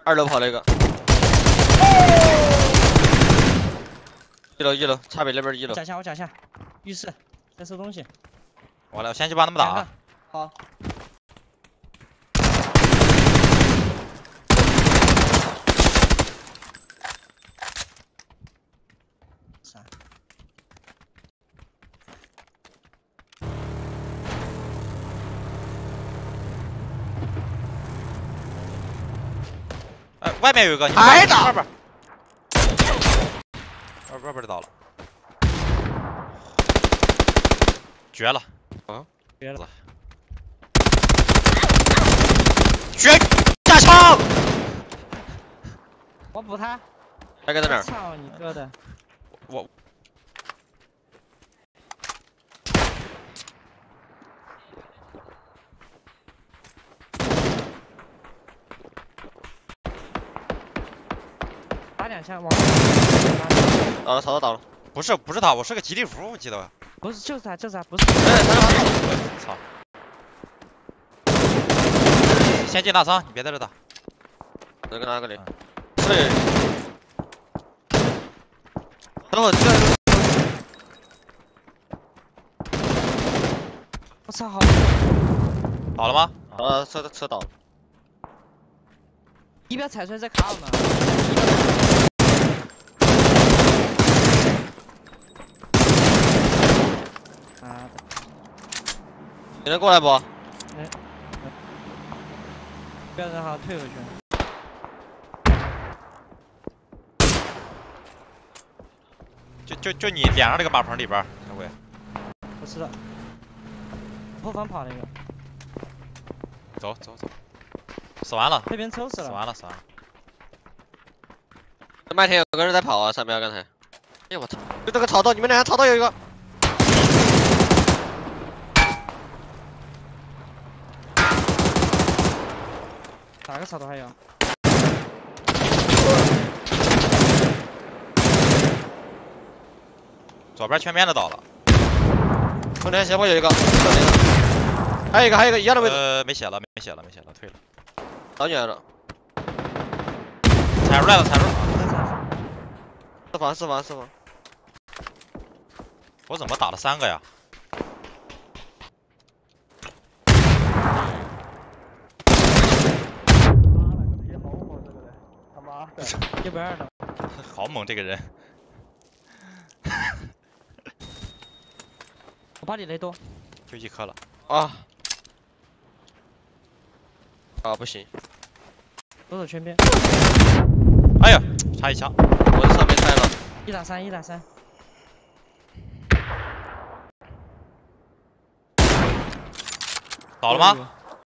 2楼跑了一个。1楼，茶杯那边1楼。 脚下，我脚下，浴室在收东西。 完了，我先去帮他们打。 好。啥？ 哎，外面有一个， 挨打。 外边就倒了，绝了！ 啊，绝了！ 绝下枪！ 我补他。 还搁在哪儿？ 操你哥的！ 我。 打2枪，往倒了，操，倒了。 不是他，我是个吉利服，我记得。 不是，就是他，不是。 操！先进大仓，你别在这打。 这个哪个的？是。等会这。 我操，好。 倒了吗？ 车倒了。 仪表踩出来再卡我们。 你能过来不？ 不要让他退回去。 就你脸上这个马棚里边，小鬼。 不是的，后方跑那个。 走，死完了。 那边抽死了。 死完了。 麦田有个人在跑啊，上面刚才。哎呦我操！就这个草垛，你们俩草垛有一个。 哪个草垛还有？ 左边全面的倒了。 中间斜坡有一个，还有一个一样的位置。 没血了，退了。 老远了。 踩出来了。 四房。 我怎么打了3个呀？ 120的， 好猛这个人！ 我把你雷多， 就1颗了啊！不行， 都是全边。 哎呀，差1枪！ 我在上面拆了。 1打3。 倒了吗？